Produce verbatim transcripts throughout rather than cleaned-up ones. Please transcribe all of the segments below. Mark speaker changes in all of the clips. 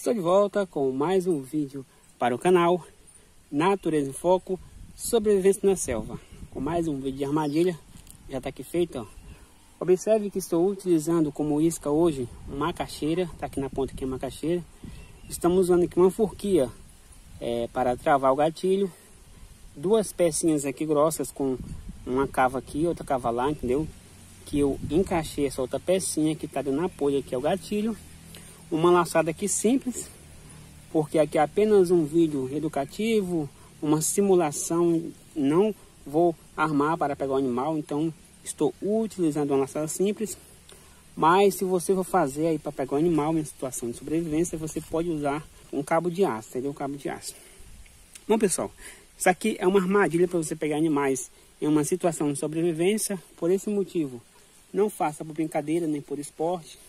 Speaker 1: Estou de volta com mais um vídeo para o canal Natureza em Foco, Sobrevivência na Selva. Com mais um vídeo de armadilha, já está aqui feito, ó. Observe que estou utilizando como isca hoje uma macaxeira, está aqui na ponta aqui a macaxeira. Estamos usando aqui uma forquilha é, para travar o gatilho. Duas pecinhas aqui grossas com uma cava aqui, outra cava lá, entendeu? Que eu encaixei essa outra pecinha que está dando apoio aqui ao gatilho. Uma laçada aqui simples, porque aqui é apenas um vídeo educativo, uma simulação, não vou armar para pegar o animal, então estou utilizando uma laçada simples. Mas se você for fazer aí para pegar o animal em situação de sobrevivência, você pode usar um cabo de aço, entendeu? Um cabo de aço. Bom, pessoal, isso aqui é uma armadilha para você pegar animais em uma situação de sobrevivência. Por esse motivo, não faça por brincadeira nem por esporte.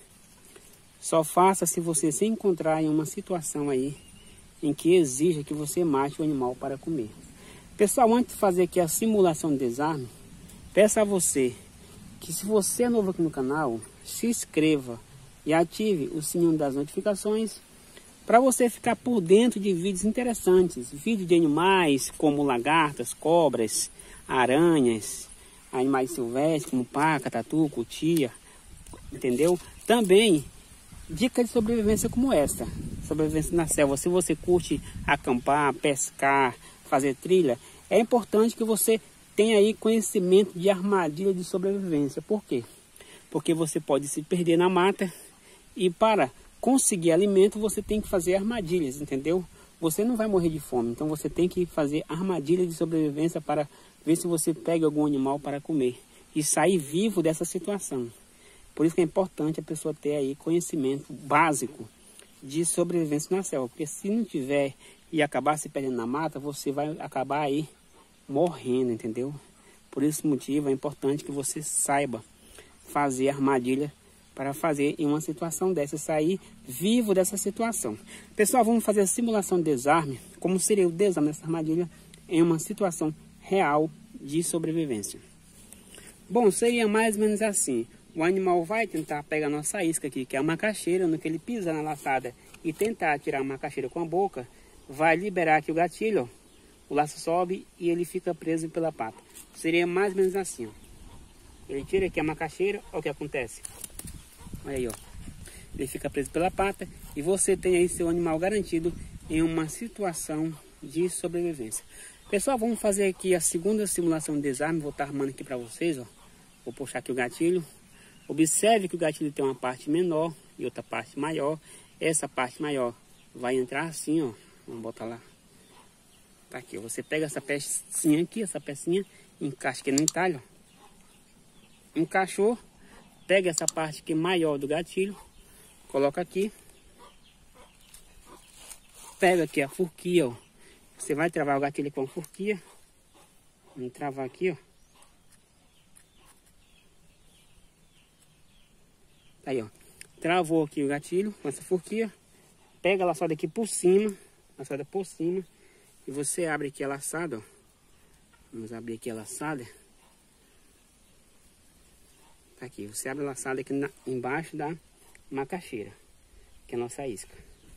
Speaker 1: Só faça se você se encontrar em uma situação aí em que exija que você mate o animal para comer. Pessoal, antes de fazer aqui a simulação de desarme, peço a você que, se você é novo aqui no canal, se inscreva e ative o sininho das notificações para você ficar por dentro de vídeos interessantes. Vídeos de animais como lagartas, cobras, aranhas, animais silvestres como paca, tatu, cutia, entendeu? Também dicas de sobrevivência como essa, sobrevivência na selva. Se você curte acampar, pescar, fazer trilha, é importante que você tenha aí conhecimento de armadilha de sobrevivência. Por quê? Porque você pode se perder na mata e para conseguir alimento você tem que fazer armadilhas, entendeu? Você não vai morrer de fome, então você tem que fazer armadilha de sobrevivência para ver se você pega algum animal para comer e sair vivo dessa situação. Por isso que é importante a pessoa ter aí conhecimento básico de sobrevivência na selva. Porque se não tiver e acabar se perdendo na mata, você vai acabar aí morrendo, entendeu? Por esse motivo é importante que você saiba fazer armadilha para fazer em uma situação dessa, sair vivo dessa situação. Pessoal, vamos fazer a simulação de desarme, como seria o desarme dessa armadilha em uma situação real de sobrevivência. Bom, seria mais ou menos assim. O animal vai tentar pegar a nossa isca aqui, que é a macaxeira. No que ele pisar na laçada e tentar tirar a macaxeira com a boca, vai liberar aqui o gatilho, ó. O laço sobe e ele fica preso pela pata. Seria mais ou menos assim, ó. Ele tira aqui a macaxeira, olha o que acontece. Olha aí, ó. Ele fica preso pela pata e você tem aí seu animal garantido em uma situação de sobrevivência. Pessoal, vamos fazer aqui a segunda simulação de desarme. Vou estar armando aqui para vocês, ó. Vou puxar aqui o gatilho. Observe que o gatilho tem uma parte menor e outra parte maior. Essa parte maior vai entrar assim, ó. Vamos botar lá. Tá aqui, ó. Você pega essa pecinha aqui, essa pecinha, encaixa aqui no entalho, ó. Encaixou. Pega essa parte aqui maior do gatilho, coloca aqui. Pega aqui a forquilha, ó. Você vai travar o gatilho com a forquilha. Vamos travar aqui, ó. Aí, ó, travou aqui o gatilho com essa forquilha. Pega a laçada aqui por cima, laçada por cima, e você abre aqui a laçada, ó. Vamos abrir aqui a laçada. Tá aqui, você abre a laçada aqui na, embaixo da macaxeira, que é a nossa isca.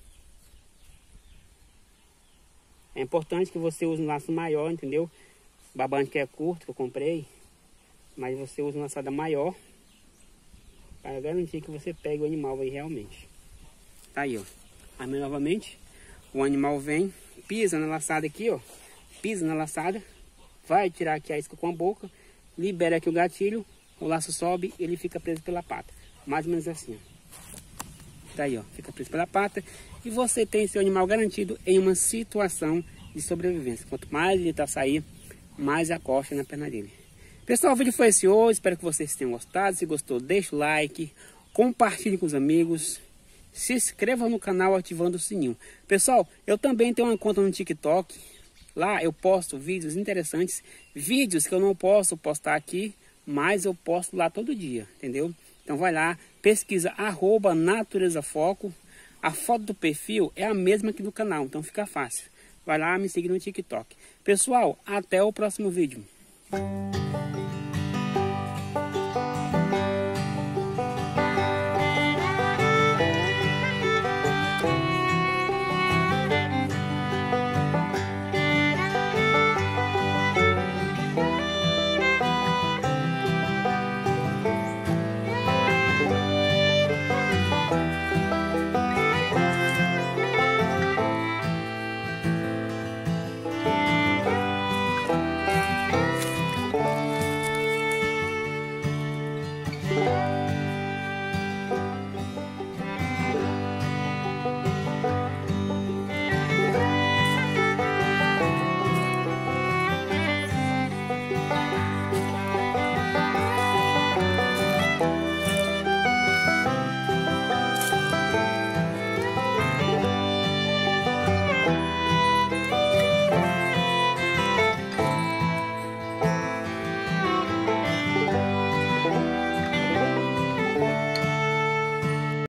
Speaker 1: É importante que você use um laço maior, entendeu? O babante que é curto, que eu comprei, mas você usa uma laçada maior, para garantir que você pegue o animal aí realmente. Tá aí, ó. Aí novamente, o animal vem, pisa na laçada aqui, ó. Pisa na laçada, vai tirar aqui a isca com a boca, libera aqui o gatilho, o laço sobe e ele fica preso pela pata. Mais ou menos assim, ó. Tá aí, ó. Fica preso pela pata e você tem seu animal garantido em uma situação de sobrevivência. Quanto mais ele tá sair, mais a costa na perna dele. Pessoal, o vídeo foi esse hoje, espero que vocês tenham gostado. Se gostou, deixa o like, compartilhe com os amigos, se inscreva no canal ativando o sininho. Pessoal, eu também tenho uma conta no TikTok, lá eu posto vídeos interessantes, vídeos que eu não posso postar aqui, mas eu posto lá todo dia, entendeu? Então vai lá, pesquisa arroba Natureza Foco, a foto do perfil é a mesma aqui do canal, então fica fácil. Vai lá me seguir no TikTok. Pessoal, até o próximo vídeo.